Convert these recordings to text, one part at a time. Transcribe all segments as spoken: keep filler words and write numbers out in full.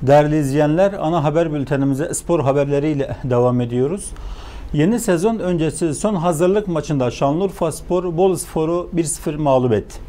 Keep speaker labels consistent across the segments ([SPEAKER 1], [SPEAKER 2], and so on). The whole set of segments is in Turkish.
[SPEAKER 1] Değerli izleyenler, ana haber bültenimize spor haberleriyle devam ediyoruz. Yeni sezon öncesi son hazırlık maçında Şanlıurfaspor Boluspor'u bir sıfır mağlup etti.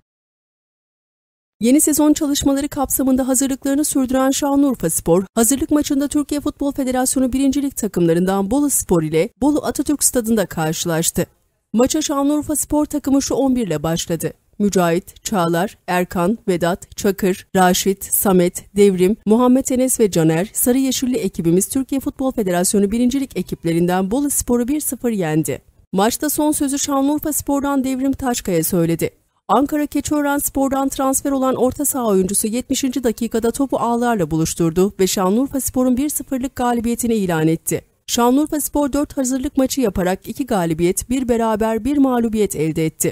[SPEAKER 2] Yeni sezon çalışmaları kapsamında hazırlıklarını sürdüren Şanlıurfaspor, hazırlık maçında Türkiye Futbol Federasyonu birinci Lig takımlarından Boluspor ile Bolu Atatürk Stadı'nda karşılaştı. Maça Şanlıurfaspor takımı şu on bir ile başladı. Mücahit, Çağlar, Erkan, Vedat, Çakır, Raşit, Samet, Devrim, Muhammed Enes ve Caner, Sarı Yeşilli ekibimiz Türkiye Futbol Federasyonu birinci Lig ekiplerinden Boluspor'u bir sıfır yendi. Maçta son sözü Şanlıurfaspor'dan Devrim Taşkaya söyledi. Ankara Keçiörenspor'dan transfer olan orta saha oyuncusu yetmişinci dakikada topu ağlarla buluşturdu ve Şanlıurfaspor'un bir sıfırlık galibiyetini ilan etti. Şanlıurfaspor dört hazırlık maçı yaparak iki galibiyet, bir beraber, bir mağlubiyet elde etti.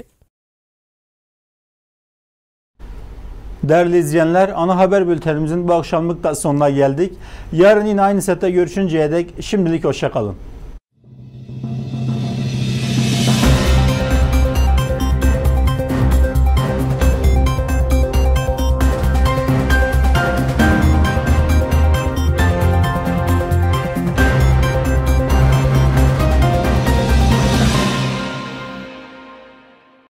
[SPEAKER 1] Değerli izleyenler, ana haber bültenimizin bu akşamlık da sonuna geldik. Yarın yine aynı saatte görüşünceye dek şimdilik hoşça kalın.